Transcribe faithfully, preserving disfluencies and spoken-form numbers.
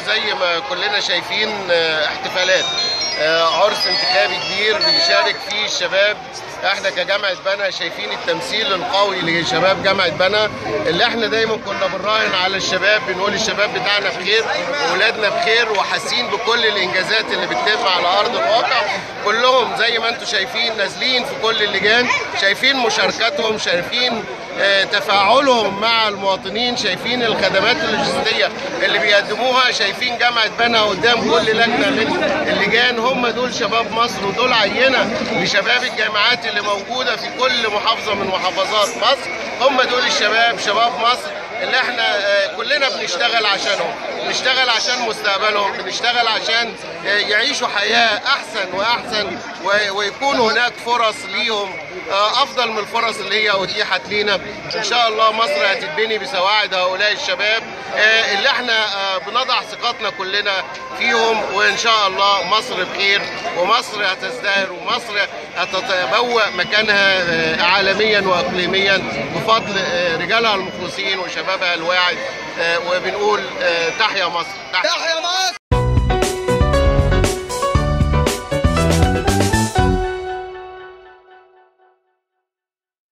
زي ما كلنا شايفين احتفالات عرس انتخابي كبير بيشارك فيه الشباب. احنا كجامعة بنا شايفين التمثيل القوي لشباب جامعة بنا اللي احنا دايما كنا بنراهن على الشباب، بنقول الشباب بتاعنا بخير واولادنا بخير وحاسين بكل الانجازات اللي بتتم على ارض الواقع. كلهم زي ما انتم شايفين نازلين في كل اللجان، شايفين مشاركاتهم، شايفين اه تفاعلهم مع المواطنين، شايفين الخدمات اللوجستية اللي بيقدموها، شايفين جامعة بنا قدام كل لجنة من اللجان. هم دول شباب مصر ودول عينة لشباب الجامعات اللي موجودة في كل محافظة من محافظات مصر. هم دول الشباب، شباب مصر اللي احنا كلنا بنشتغل عشانهم، بنشتغل عشان مستقبلهم، بنشتغل عشان يعيشوا حياة أحسن وأحسن ويكون هناك فرص ليهم أفضل من الفرص اللي هي أتيحت لينا. إن شاء الله مصر هتتبني بسواعد هؤلاء الشباب اللي احنا بنضع ثقتنا كلنا فيهم، وإن شاء الله مصر بخير ومصر هتزدهر ومصر هتتبوأ مكانها عالميا وإقليميا بفضل رجالها المخلصين وشبابها الواعد. وبنقول تحيا مصر، تحيا مصر.